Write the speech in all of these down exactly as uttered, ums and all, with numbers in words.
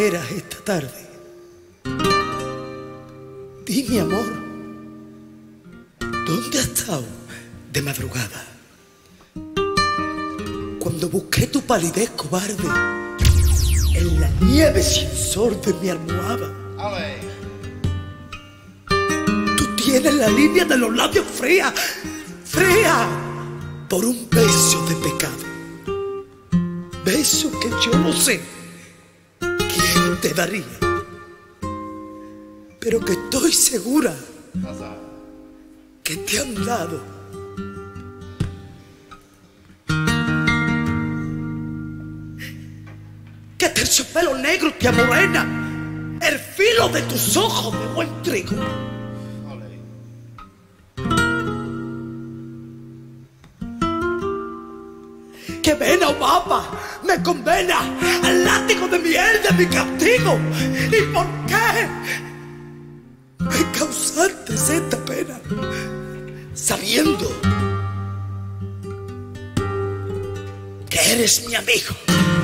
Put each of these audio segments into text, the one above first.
esperas esta tarde. Dime, amor, ¿dónde has estado de madrugada? Cuando busqué tu palidez cobarde en la nieve sin sol de mi almohada. Tú tienes la línea de los labios fría, fría, por un beso de pecado. Beso que yo no sé quién te daría, pero que estoy segura que te han dado. Que terciopelo negro te amorena el filo de tus ojos de buen trigo. Que vena o papa me condena al látigo de miel de mi castigo. ¿Y por qué me causaste esta pena sabiendo que eres mi amigo?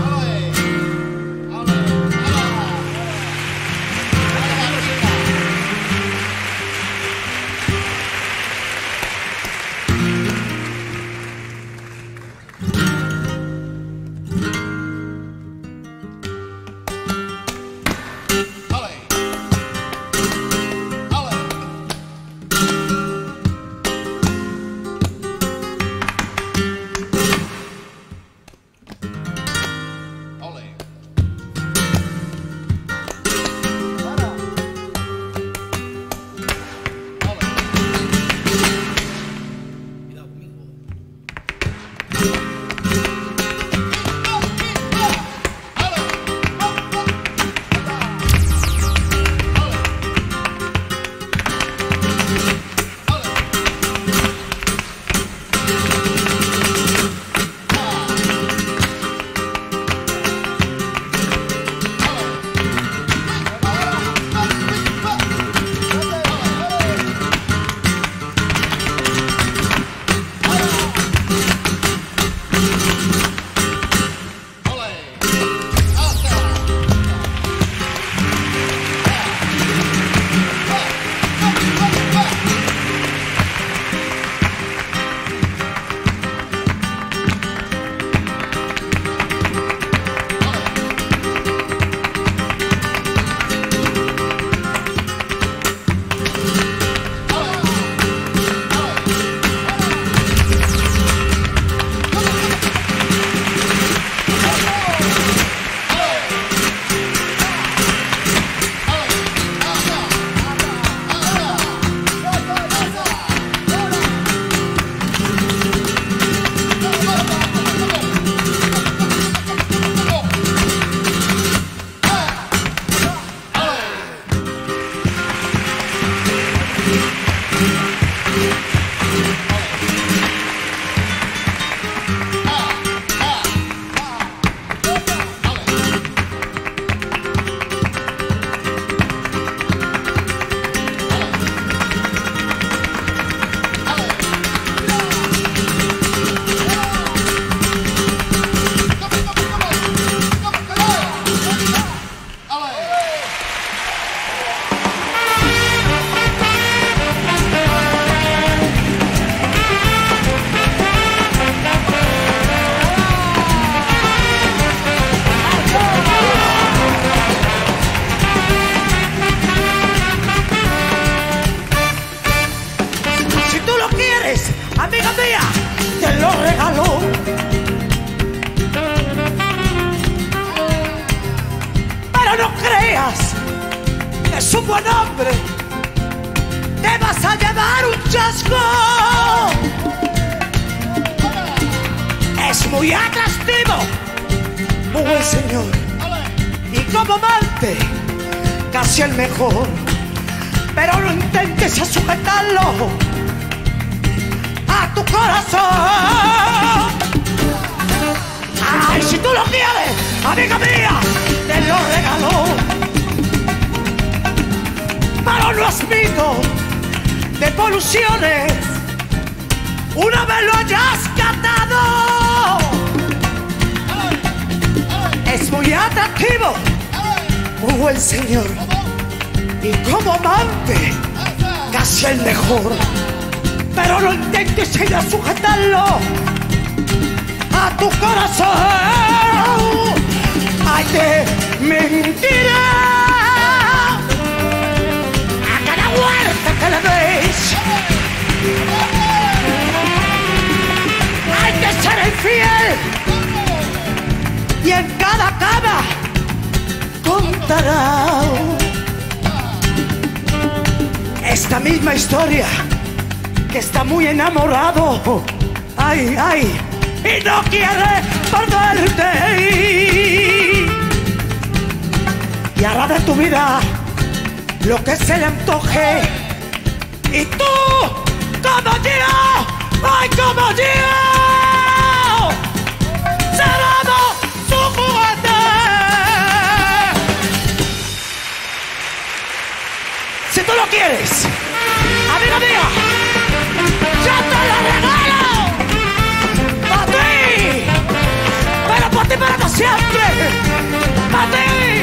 Una vez lo hayas catado, es muy atractivo un buen señor y como amante casi el mejor. Pero no intentes ir a sujetarlo a tu corazón. Ay, de mentira a cada vuelta que le des. Hay que ser infiel y en cada cama contará esta misma historia, que está muy enamorado, ay, ay, y no quiere perderte. Y hará de tu vida lo que se le antoje. Y tú, como yo, ay, como yo, seremos su juguete. Si tú lo quieres, amiga mía, yo te lo regalo. Para ti, pero para ti para siempre. Para ti.